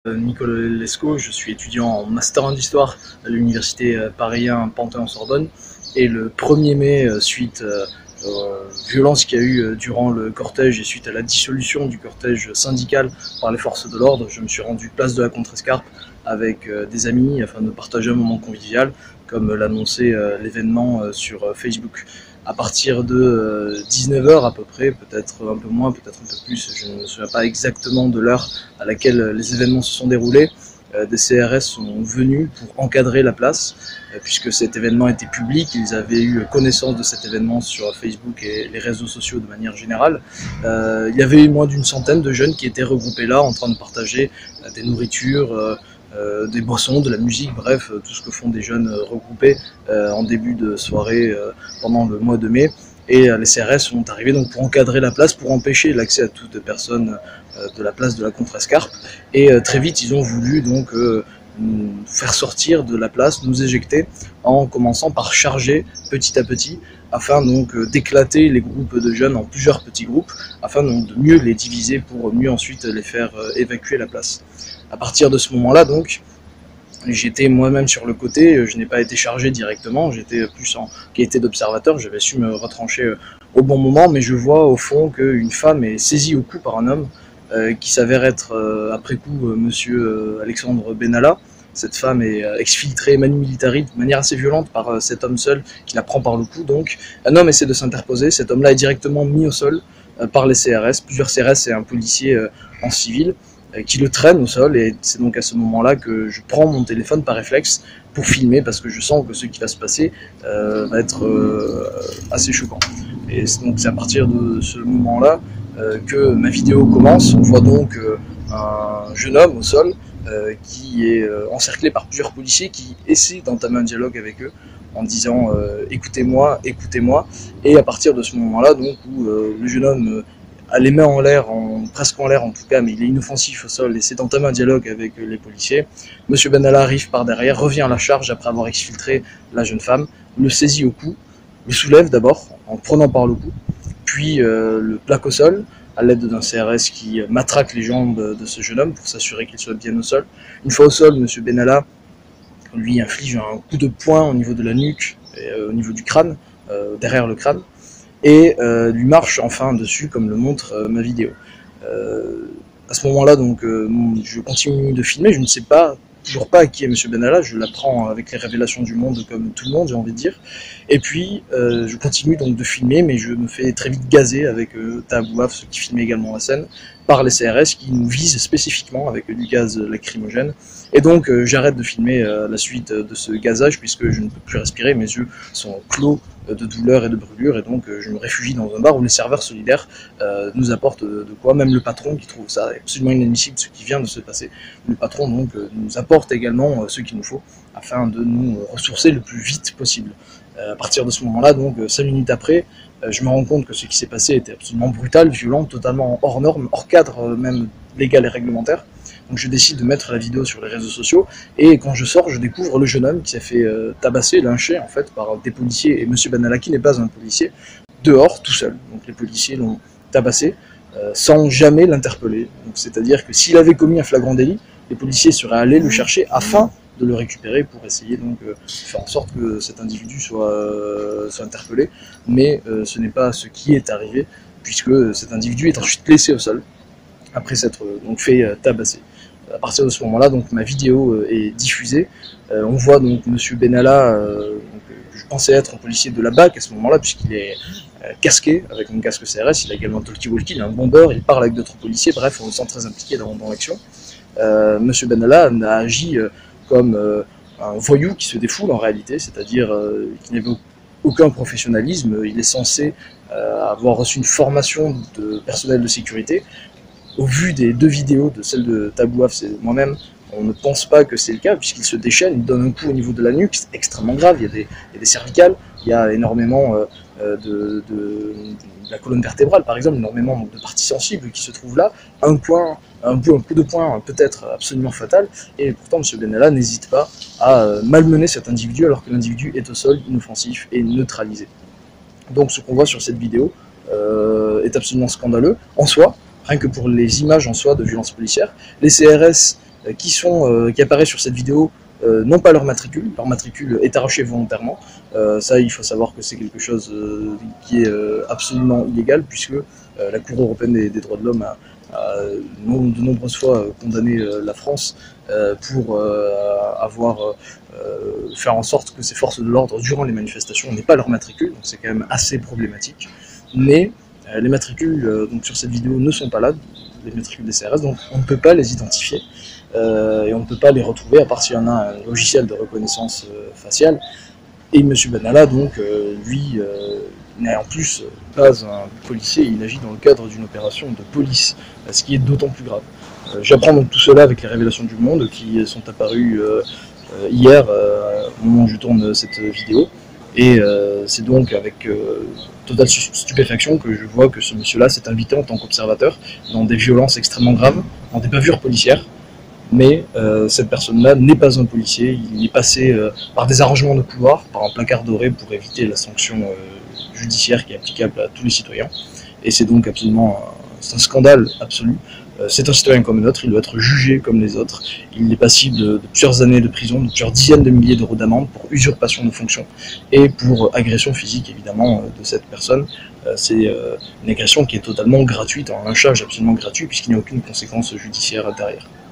Nicolas Lescaut, je suis étudiant en master en histoire à l'université Paris 1 Panthéon-Sorbonne, et le 1er mai, suite aux violences qu'il y a eu durant le cortège et suite à la dissolution du cortège syndical par les forces de l'ordre, je me suis rendu place de la Contrescarpe avec des amis afin de partager un moment convivial, comme l'annonçait l'événement sur Facebook. À partir de 19 h à peu près, peut-être un peu moins, peut-être un peu plus, je ne me souviens pas exactement de l'heure à laquelle les événements se sont déroulés, des CRS sont venus pour encadrer la place, puisque cet événement était public, ils avaient eu connaissance de cet événement sur Facebook et les réseaux sociaux de manière générale. Il y avait moins d'une centaine de jeunes qui étaient regroupés là, en train de partager des nourritures, des boissons, de la musique, bref, tout ce que font des jeunes regroupés en début de soirée pendant le mois de mai. Et les CRS sont arrivés donc pour encadrer la place, pour empêcher l'accès à toute personne de la place de la Contrescarpe. Et très vite, ils ont voulu donc nous faire sortir de la place, nous éjecter, en commençant par charger petit à petit, afin donc d'éclater les groupes de jeunes en plusieurs petits groupes, afin donc de mieux les diviser pour mieux ensuite les faire évacuer la place. À partir de ce moment-là, donc, j'étais moi-même sur le côté, je n'ai pas été chargé directement, j'étais plus en qualité d'observateur, j'avais su me retrancher au bon moment, mais je vois au fond qu'une femme est saisie au cou par un homme qui s'avère être après coup monsieur Alexandre Benalla. Cette femme est exfiltrée manu militari de manière assez violente par cet homme seul qui la prend par le cou. Donc un homme essaie de s'interposer, cet homme-là est directement mis au sol par les CRS, plusieurs CRS et un policier en civil, qui le traîne au sol, et c'est donc à ce moment-là que je prends mon téléphone par réflexe pour filmer, parce que je sens que ce qui va se passer va être assez choquant. Et donc c'est à partir de ce moment-là que ma vidéo commence. On voit donc un jeune homme au sol qui est encerclé par plusieurs policiers qui essaient d'entamer un dialogue avec eux en disant écoutez-moi, écoutez-moi. Et à partir de ce moment-là, donc, où le jeune homme a les mains en l'air, presque en l'air en tout cas, mais il est inoffensif au sol, essaie d'entamer un dialogue avec les policiers. Monsieur Benalla arrive par derrière, revient à la charge après avoir exfiltré la jeune femme, le saisit au cou, le soulève d'abord en le prenant par le cou, puis le plaque au sol à l'aide d'un CRS qui matraque les jambes de ce jeune homme pour s'assurer qu'il soit bien au sol. Une fois au sol, monsieur Benalla lui inflige un coup de poing au niveau de la nuque et au niveau du crâne, derrière le crâne, et lui marche enfin dessus, comme le montre ma vidéo. À ce moment-là, donc, je continue de filmer, je ne sais toujours pas qui est monsieur Benalla, je l'apprends avec les révélations du monde comme tout le monde, j'ai envie de dire. Et puis, je continue donc de filmer, mais je me fais très vite gazer avec Tabouaf, ceux qui filmaient également la scène, par les CRS qui nous visent spécifiquement avec du gaz lacrymogène. Et donc j'arrête de filmer la suite de ce gazage, puisque je ne peux plus respirer, mes yeux sont clos de douleur et de brûlure, et donc je me réfugie dans un bar où les serveurs solidaires nous apportent de quoi, même le patron qui trouve ça absolument inadmissible ce qui vient de se passer. Le patron donc nous apporte également ce qu'il nous faut afin de nous ressourcer le plus vite possible. À partir de ce moment-là, donc 5 minutes après, je me rends compte que ce qui s'est passé était absolument brutal, violent, totalement hors norme, hors cadre même légal et réglementaire. Donc je décide de mettre la vidéo sur les réseaux sociaux, et quand je sors, je découvre le jeune homme qui s'est fait tabasser, lyncher en fait par des policiers, et monsieur Benalla, qui n'est pas un policier, dehors, tout seul. Donc les policiers l'ont tabassé sans jamais l'interpeller. C'est-à-dire que s'il avait commis un flagrant délit, les policiers seraient allés le chercher afin de le récupérer pour essayer donc de faire en sorte que cet individu soit interpellé, mais ce n'est pas ce qui est arrivé, puisque cet individu est ensuite laissé au sol après s'être donc fait tabasser. À partir de ce moment-là, donc ma vidéo est diffusée. On voit donc monsieur Benalla, je pensais être un policier de la BAC à ce moment-là, puisqu'il est casqué avec un casque CRS, il a également un talkie-walkie, il est un bombeur, il parle avec d'autres policiers, bref, on le sent très impliqué dans l'action. Monsieur Benalla a agi comme un voyou qui se défoule en réalité, c'est-à-dire qu'il n'avait aucun professionnalisme. Il est censé avoir reçu une formation de personnel de sécurité. Au vu des 2 vidéos, de celle de Tabouaf et moi-même, on ne pense pas que c'est le cas, puisqu'il se déchaîne, il donne un coup au niveau de la nuque, c'est extrêmement grave, il y a des cervicales, il y a énormément de la colonne vertébrale par exemple, énormément de parties sensibles qui se trouvent là, un coup de poing peut-être absolument fatal, et pourtant M. Benalla n'hésite pas à malmener cet individu alors que l'individu est au sol, inoffensif et neutralisé. Donc ce qu'on voit sur cette vidéo est absolument scandaleux en soi, rien que pour les images en soi de violences policières. Les CRS qui apparaissent sur cette vidéo n'ont pas leur matricule est arrachée volontairement. Ça, il faut savoir que c'est quelque chose qui est absolument illégal, puisque la Cour européenne des droits de l'homme a de nombreuses fois condamné la France pour avoir faire en sorte que ces forces de l'ordre, durant les manifestations, n'aient pas leur matricule, donc c'est quand même assez problématique. Mais les matricules donc sur cette vidéo ne sont pas là, les matricules des CRS, donc on ne peut pas les identifier et on ne peut pas les retrouver à part s'il y en a un logiciel de reconnaissance faciale. Et M. Benalla, donc, lui, n'est en plus pas un policier, il agit dans le cadre d'une opération de police, ce qui est d'autant plus grave. J'apprends donc tout cela avec les révélations du Monde qui sont apparues hier, au moment où je tourne cette vidéo. Et c'est donc avec totale stupéfaction que je vois que ce monsieur-là s'est invité en tant qu'observateur dans des violences extrêmement graves, dans des bavures policières. Mais cette personne-là n'est pas un policier, il est passé par des arrangements de pouvoir, par un placard doré pour éviter la sanction judiciaire qui est applicable à tous les citoyens. Et c'est donc absolument c'est un scandale absolu. C'est un citoyen comme un autre, il doit être jugé comme les autres. Il est passible de plusieurs années de prison, de plusieurs dizaines de milliers d'euros d'amende pour usurpation de fonction et pour agression physique évidemment de cette personne. C'est une agression qui est totalement gratuite, un lynchage absolument gratuit puisqu'il n'y a aucune conséquence judiciaire derrière.